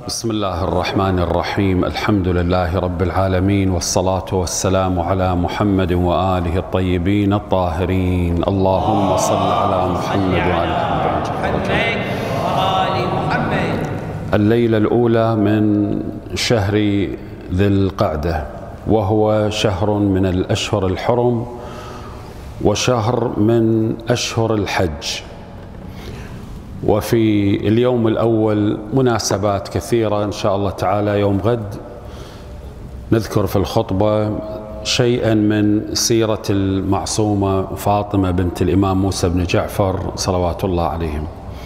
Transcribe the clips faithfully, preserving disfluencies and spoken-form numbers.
بسم الله الرحمن الرحيم. الحمد لله رب العالمين، والصلاة والسلام على محمد وآله الطيبين الطاهرين. اللهم صل على محمد وآل محمد. الليلة الأولى من شهر ذي القعدة، وهو شهر من الأشهر الحرم وشهر من أشهر الحج. وفي اليوم الأول مناسبات كثيرة إن شاء الله تعالى. يوم غد نذكر في الخطبة شيئا من سيرة المعصومة فاطمة بنت الإمام موسى بن جعفر صلوات الله عليهم.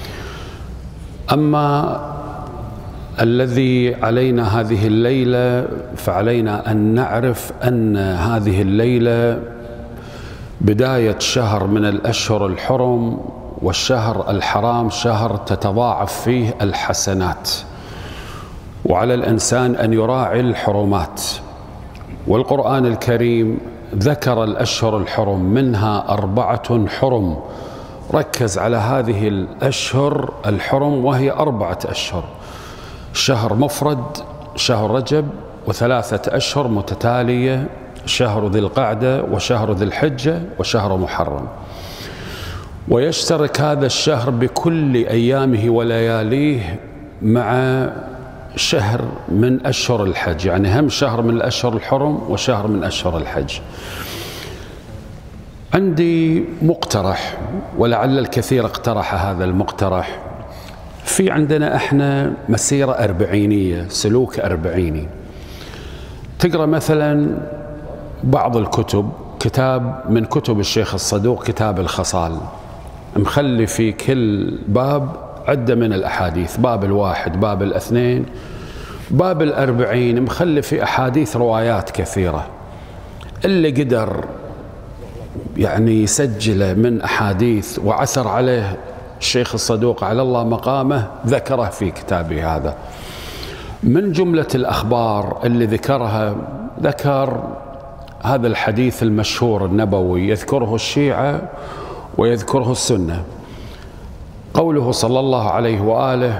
أما الذي علينا هذه الليلة فعلينا أن نعرف أن هذه الليلة بداية شهر من الأشهر الحرم، والشهر الحرام شهر تتضاعف فيه الحسنات، وعلى الإنسان أن يراعي الحرمات. والقرآن الكريم ذكر الأشهر الحرم، منها أربعة حرم، ركز على هذه الأشهر الحرم وهي أربعة أشهر: شهر مفرد شهر رجب، وثلاثة أشهر متتالية شهر ذي القعدة وشهر ذي الحجة وشهر محرم. ويشترك هذا الشهر بكل أيامه ولياليه مع شهر من أشهر الحج، يعني هم شهر من الأشهر الحرم وشهر من أشهر الحج. عندي مقترح، ولعل الكثير اقترح هذا المقترح. في عندنا احنا مسيرة أربعينية، سلوك أربعيني. تقرأ مثلا بعض الكتب، كتاب من كتب الشيخ الصدوق كتاب الخصال، مخلي في كل باب عدة من الأحاديث، باب الواحد، باب الاثنين، باب الأربعين، مخلي في أحاديث روايات كثيرة. اللي قدر يعني يسجله من أحاديث وعثر عليه الشيخ الصدوق على الله مقامه ذكره في كتابه هذا. من جملة الأخبار اللي ذكرها، ذكر هذا الحديث المشهور النبوي يذكره الشيعة ويذكره السنة، قوله صلى الله عليه وآله: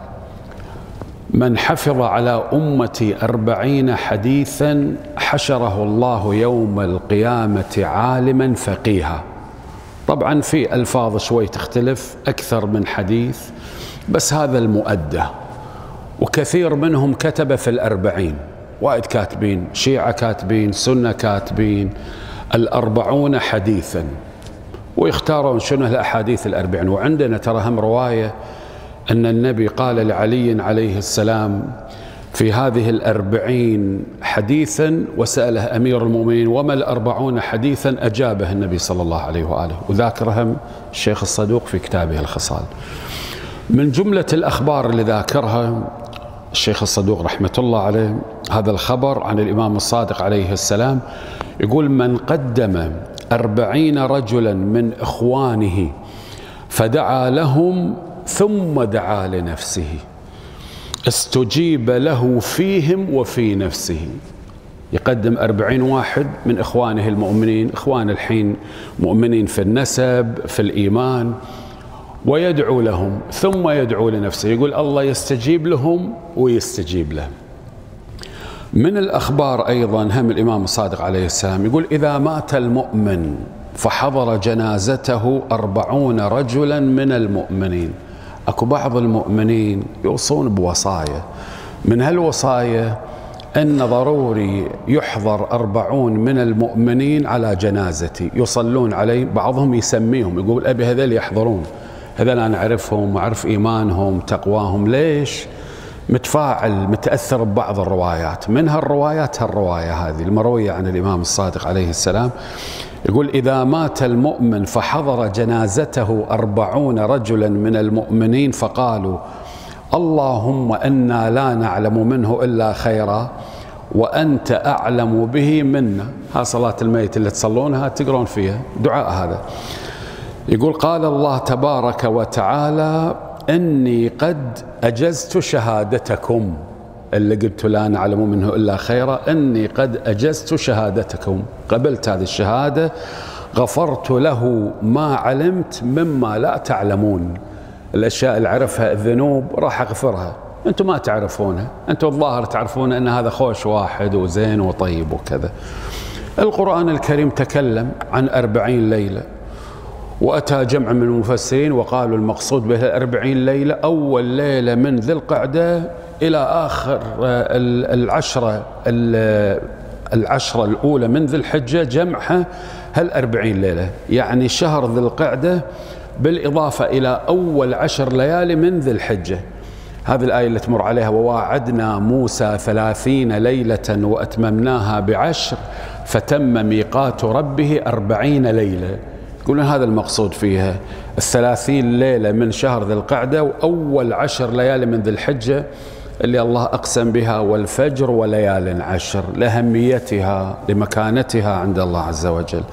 من حفظ على أمتي أربعين حديثا حشره الله يوم القيامة عالما فقيها. طبعا في ألفاظ شوي تختلف، أكثر من حديث، بس هذا المؤدى. وكثير منهم كتب في الأربعين، وايد كاتبين، شيعة كاتبين، سنة كاتبين، الأربعون حديثا، ويختارون شنو الأحاديث الأربعين. وعندنا ترى هم رواية أن النبي قال لعلي عليه السلام في هذه الأربعين حديثا، وسأله أمير المؤمنين: وما الأربعون حديثا؟ أجابه النبي صلى الله عليه وآله، وذاكرهم الشيخ الصدوق في كتابه الخصال. من جملة الأخبار اللي ذاكرها الشيخ الصدوق رحمة الله عليه هذا الخبر عن الإمام الصادق عليه السلام، يقول: من قدم أربعين رجلا من إخوانه فدعا لهم ثم دعا لنفسه استجيب له فيهم وفي نفسه. يقدم أربعين واحد من إخوانه المؤمنين، إخوان الحين مؤمنين في النسب في الإيمان، ويدعو لهم ثم يدعو لنفسه، يقول الله يستجيب لهم ويستجيب له. من الأخبار أيضا هم الإمام الصادق عليه السلام يقول: إذا مات المؤمن فحضر جنازته أربعون رجلا من المؤمنين. أكو بعض المؤمنين يوصون بوصايا، من هالوصايا أن ضروري يحضر أربعون من المؤمنين على جنازتي، يصلون علي، بعضهم يسميهم يقول أبي هذول يحضرون، هذول أنا أعرفهم وأعرف إيمانهم تقواهم. ليش؟ متفاعل متأثر ببعض الروايات، منها الروايات هالرواية هذه المروية عن الإمام الصادق عليه السلام، يقول: إذا مات المؤمن فحضر جنازته أربعون رجلا من المؤمنين فقالوا: اللهم إنا لا نعلم منه إلا خيرا وأنت أعلم به منا. ها صلاة الميت اللي تصلونها تقرون فيها دعاء هذا. يقول: قال الله تبارك وتعالى: إني قد أجزت شهادتكم، اللي قلت لا نعلم منه إلا خيرا، إني قد أجزت شهادتكم، قبلت هذه الشهادة، غفرت له ما علمت مما لا تعلمون. الأشياء اللي عرفها الذنوب راح أغفرها، أنتم ما تعرفونه، أنتم الظاهر تعرفون أن هذا خوش واحد وزين وطيب وكذا. القرآن الكريم تكلم عن أربعين ليلة، وأتى جمع من المفسرين وقالوا المقصود به الأربعين ليلة أول ليلة من ذي القعدة إلى آخر العشرة العشرة الأولى من ذي الحجة، جمعها هالأربعين ليلة، يعني شهر ذي القعدة بالإضافة إلى أول عشر ليالي من ذي الحجة. هذه الآية اللي تمر عليها وواعدنا موسى ثلاثين ليلة وأتممناها بعشر فتم ميقات ربه أربعين ليلة. يقولون هذا المقصود فيها، الثلاثين ليلة من شهر ذي القعدة وأول عشر ليالي من ذي الحجة اللي الله أقسم بها والفجر وليال عشر، لأهميتها لمكانتها عند الله عز وجل.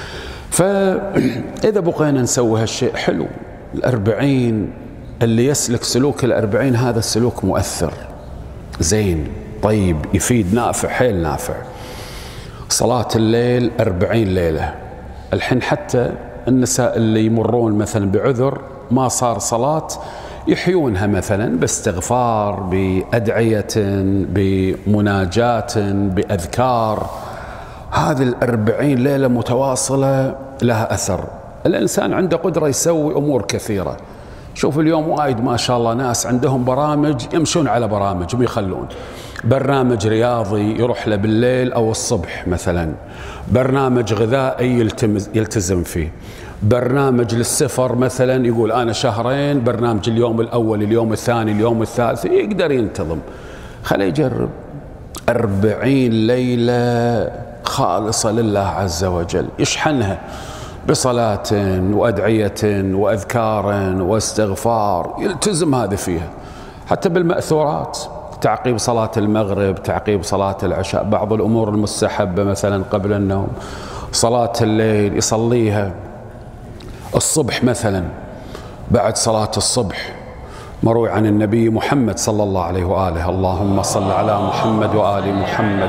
فإذا بقينا نسوي هالشيء حلو، الأربعين اللي يسلك سلوك الأربعين هذا السلوك مؤثر زين طيب يفيد نافع حيل نافع. صلاة الليل أربعين ليلة، الحين حتى النساء اللي يمرون مثلا بعذر ما صار صلاة يحيونها مثلا باستغفار، بأدعية، بمناجاة، بأذكار. هذه الأربعين ليلة متواصلة لها أثر. الإنسان عنده قدرة يسوي أمور كثيرة. شوف اليوم وايد ما شاء الله ناس عندهم برامج يمشون على برامج ويخلون برنامج رياضي يروح له بالليل أو الصبح مثلا، برنامج غذائي يلتزم فيه، برنامج للسفر مثلا يقول أنا شهرين برنامج اليوم الأول اليوم الثاني اليوم الثالث، يقدر ينتظم. خليه يجرب أربعين ليلة خالصة لله عز وجل، يشحنها بصلاة وأدعية وأذكار واستغفار، يلتزم هذا فيها. حتى بالمأثورات، تعقيب صلاة المغرب، تعقيب صلاة العشاء، بعض الأمور المستحبة مثلا قبل النوم، صلاة الليل يصليها، الصبح مثلا بعد صلاة الصبح مروي عن النبي محمد صلى الله عليه وآله اللهم صل على محمد وآل محمد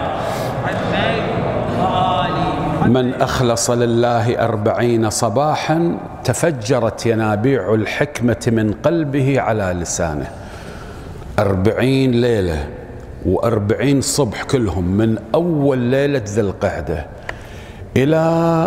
من أخلص لله أربعين صباحا تفجرت ينابيع الحكمة من قلبه على لسانه. أربعين ليلة وأربعين صبح كلهم من أول ليلة ذي القعدة إلى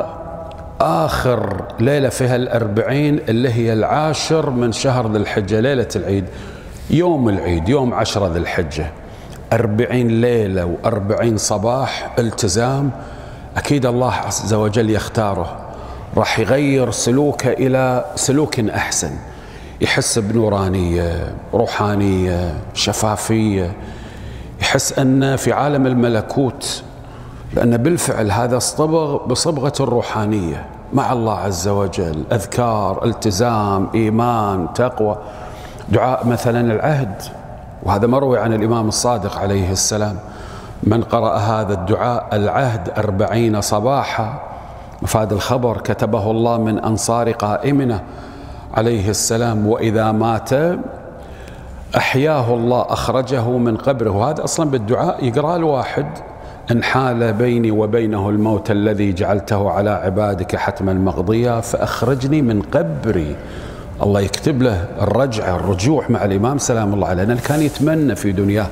آخر ليلة فيها الأربعين اللي هي العاشر من شهر ذي الحجة، ليلة العيد، يوم العيد يوم عشرة ذي الحجة. أربعين ليلة وأربعين صباح التزام، أكيد الله عز وجل يختاره، راح يغير سلوكه إلى سلوك أحسن، يحس بنورانية، روحانية، شفافية، يحس أن في عالم الملكوت، لأن بالفعل هذا اصطبغ بصبغة الروحانية مع الله عز وجل، أذكار، التزام، إيمان، تقوى. دعاء مثلا العهد، وهذا مروي عن الإمام الصادق عليه السلام، من قرأ هذا الدعاء العهد أربعين صباحا، مفاد الخبر كتبه الله من أنصار قائمنا عليه السلام، وإذا مات أحياه الله أخرجه من قبره. وهذا أصلا بالدعاء يقرأ الواحد، إن حال بيني وبينه الموت الذي جعلته على عبادك حتما مقضيا فأخرجني من قبري. الله يكتب له الرجعة الرجوع مع الإمام سلام الله عليه، لأنه كان يتمنى في دنياه.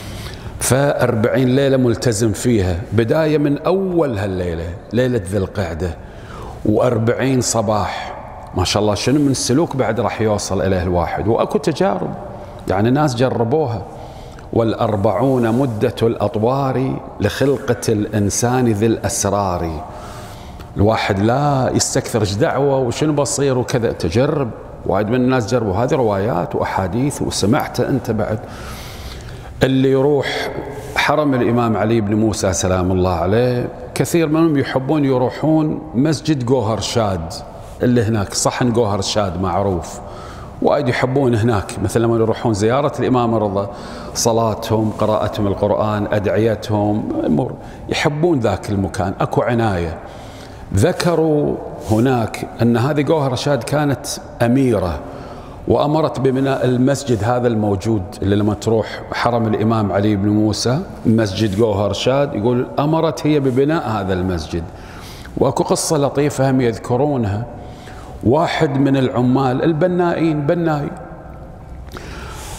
فأربعين ليلة ملتزم فيها، بداية من أول هالليلة ليلة ذي القعدة، وأربعين صباح. ما شاء الله شنو من السلوك بعد راح يوصل إليه الواحد، وأكو تجارب يعني ناس جربوها. والأربعون مدة الأطوار لخلقة الإنسان ذي الأسرار. الواحد لا يستكثرش دعوة وشنو بصير وكذا، تجرب. وايد من الناس جربوا، هذه روايات وأحاديث وسمعت أنت بعد. اللي يروح حرم الإمام علي بن موسى سلام الله عليه، كثير منهم يحبون يروحون مسجد جوهر شاد اللي هناك، صحن جوهر شاد معروف، وايد يحبون هناك. مثل لما يروحون زيارة الإمام الرضا، صلاتهم، قراءتهم القرآن، أدعيتهم، يحبون ذاك المكان، أكو عناية. ذكروا هناك أن هذه جوهر شاد كانت أميرة، وأمرت ببناء المسجد هذا الموجود اللي لما تروح حرم الإمام علي بن موسى مسجد جوهر شاد، يقول أمرت هي ببناء هذا المسجد. وأكو قصة لطيفة هم يذكرونها. واحد من العمال البنائين، بناي،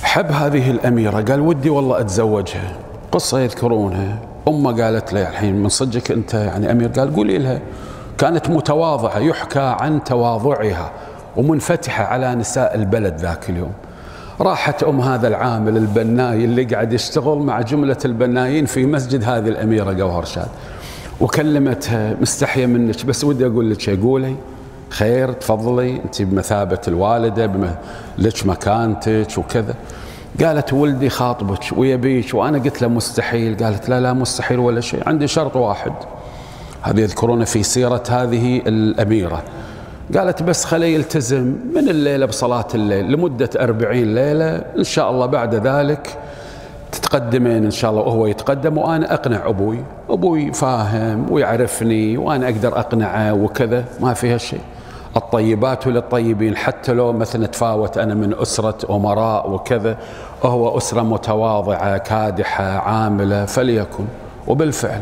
حب هذه الأميرة، قال ودي والله أتزوجها. قصة يذكرونها، أمه قالت له الحين من صدقك أنت يعني أمير؟ قال قولي لها. كانت متواضعة، يحكى عن تواضعها ومنفتحة على نساء البلد ذاك اليوم. راحت أم هذا العامل البناي اللي قاعد يشتغل مع جملة البنايين في مسجد هذه الأميرة جوهرشاد، وكلمتها مستحية منك بس ودي أقول لك شيء. قولي خير تفضلي، أنت بمثابة الوالدة لك مكانتك وكذا. قالت ولدي خاطبك ويبيك. وأنا قلت له مستحيل. قالت لا لا مستحيل ولا شيء، عندي شرط واحد. هذا يذكرون في سيرة هذه الأميرة. قالت بس خليه يلتزم من الليلة بصلاة الليل لمدة أربعين ليلة، إن شاء الله بعد ذلك تتقدمين إن شاء الله وهو يتقدم، وأنا أقنع أبوي. أبوي فاهم ويعرفني وأنا أقدر أقنعه وكذا، ما فيها شيء. الطيبات للطيبين، حتى لو مثلا تفاوت أنا من أسرة أمراء وكذا، وهو أسرة متواضعة كادحة عاملة، فليكن. وبالفعل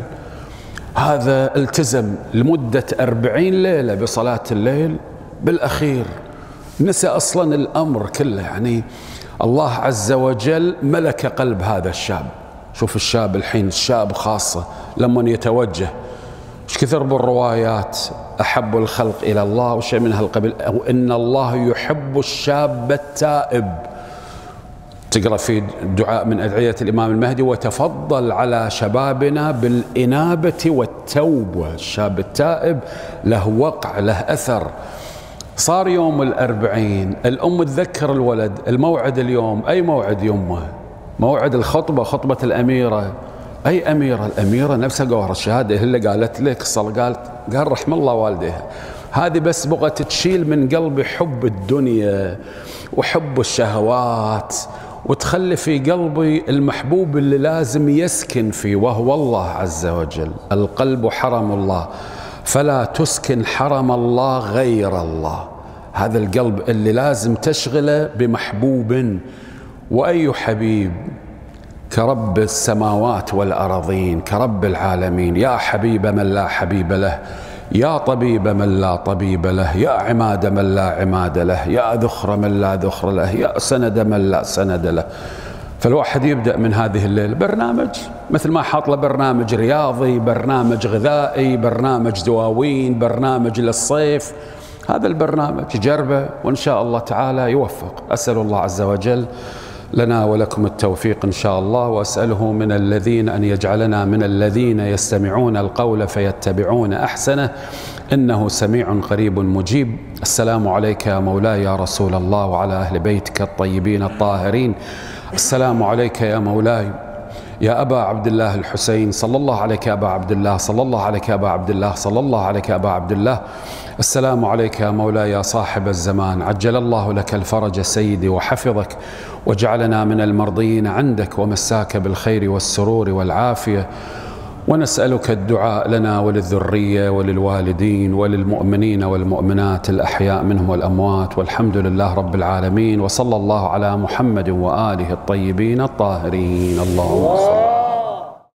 هذا التزم لمدة أربعين ليلة بصلاة الليل. بالأخير نسى أصلا الأمر كله، يعني الله عز وجل ملك قلب هذا الشاب. شوف الشاب الحين، الشاب خاصة لما يتوجه، ايش كثر بالروايات أحب الخلق إلى الله وشيء من هالقبيل، أو إن الله يحب الشاب التائب. تقرأ في دعاء من أدعية الإمام المهدي: وتفضل على شبابنا بالإنابة والتوبة. الشاب التائب له وقع، له أثر. صار يوم الأربعين، الأم تذكر الولد الموعد اليوم. أي موعد يمه؟ موعد الخطبة، خطبة الأميرة. أي أميرة؟ الأميرة نفسها جوهرشاد اللي قالت لك الصلاة. قالت قال رحم الله والديها، هذه بس بغت تشيل من قلبي حب الدنيا وحب الشهوات، وتخلي في قلبي المحبوب اللي لازم يسكن فيه، وهو الله عز وجل. القلب حرم الله، فلا تسكن حرم الله غير الله. هذا القلب اللي لازم تشغله بمحبوب. وأي حبيب كرب السماوات والأراضين، كرب العالمين. يا حبيب من لا حبيب له، يا طبيب من لا طبيب له، يا عماد من لا عماد له، يا ذخر من لا ذخر له، يا سند من لا سند له. فالواحد يبدأ من هذه الليلة برنامج، مثل ما حاط له برنامج رياضي، برنامج غذائي، برنامج دواوين، برنامج للصيف. هذا البرنامج جربه وإن شاء الله تعالى يوفق. أسأل الله عز وجل لنا ولكم التوفيق إن شاء الله، وأسأله من الذين أن يجعلنا من الذين يستمعون القول فيتبعون أحسنه، إنه سميع قريب مجيب. السلام عليك يا مولاي يا رسول الله، وعلى أهل بيتك الطيبين الطاهرين. السلام عليك يا مولاي يا أبا عبد الله الحسين، صلى الله عليك يا أبا عبد الله، صلى الله عليك يا أبا عبد الله، صلى الله عليك يا أبا عبد الله. السلام عليك يا مولاي يا صاحب الزمان، عجل الله لك الفرج سيدي وحفظك، وجعلنا من المرضين عندك، ومساك بالخير والسرور والعافية. ونسألك الدعاء لنا وللذرية وللوالدين وللمؤمنين والمؤمنات الأحياء منهم والأموات، والحمد لله رب العالمين. وصلى الله على محمد وآله الطيبين الطاهرين. اللهم صل